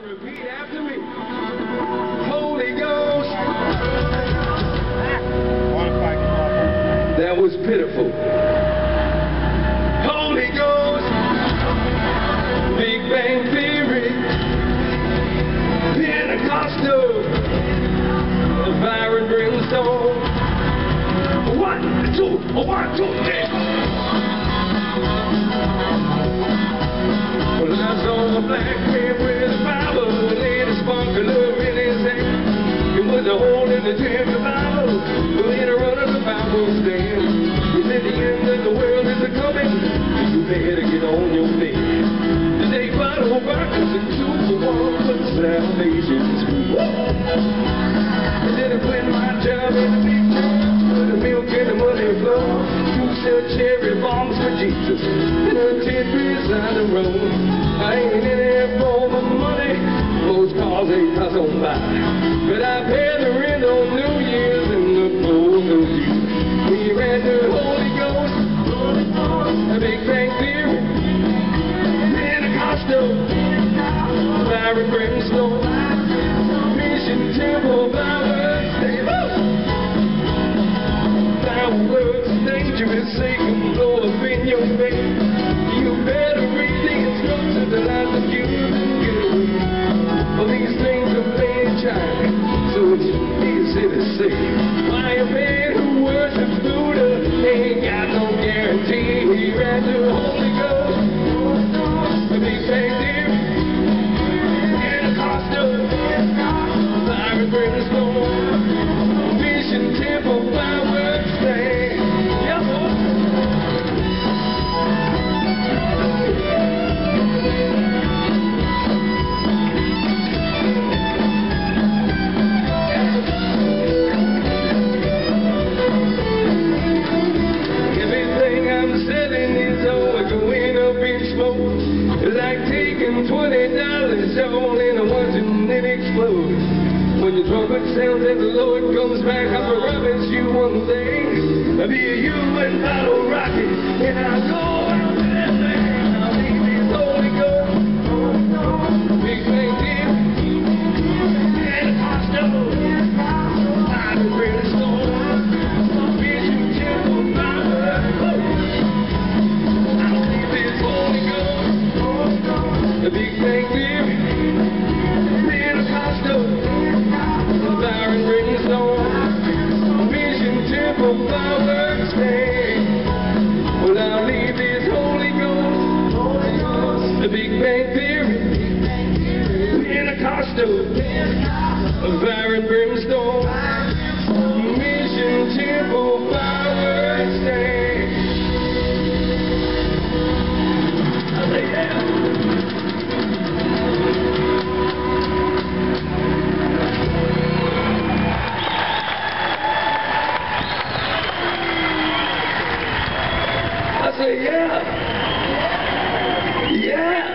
Repeat after me. Holy Ghost. That was pitiful. Holy Ghost. Big Bang Theory. Pentecostal. The fire and brimstone. 1, 2, 1, 2, 3. Well, I saw a black man with a Bible and a sparkler in his hand. It was a hole in the temple Bible, but in a run of the Bible stand. He said the end of the world is a-coming, you better get on your feet. Today, bottle rockets and 2 for 1 for salvation's free. And then I quit my job in the big church, where the milk and the money flow. Sell cherry bombs for Jesus and a 10 beside the road. I ain't in it for the money, most cars they pass on by. But I pay the rent on New Year's and the Fourth of July. We read the Holy Ghost, a Big Bang Theory, Pentecostal, fire and brimstone, Mission Temple, fireworks, fireworks, dangerous, Satan blow up in your face. You better read the instructions that I took you to do. Well, these things are playing China, so it's easy to see why a man who worships Buddha ain't got no guarantee. He read the Holy Ghost, the Big Bang Theory, Pentecostal, fire and brimstone, Mission Temple, fireworks, stand. Like taking $20 all in a once and it explodes. When your trumpet sounds and the Lord comes back, I promise you one thing. I'll be a human bottle rocket and I'll go out to that thing. I'll leave this Holy Ghost, Big Bang Theory, Pentecostal, fire and brimstone, Mission Temple, fireworks. I'll leave this Holy Ghost, the Big Bang Theory, Pentecostal, fire and brimstone, Mission Temple, fireworks, stand. Well, I'll leave this Holy Ghost, the Big Bang Theory, Pentecostal, fire and brimstone, Mission Temple, fireworks, stand. I say yeah. I say, yeah. Yeah.